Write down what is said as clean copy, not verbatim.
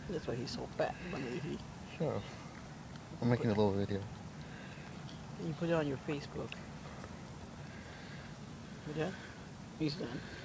That's why he's so fat and lazy. Sure. I'm making a little video. And you put it on your Facebook. Okay? He's done.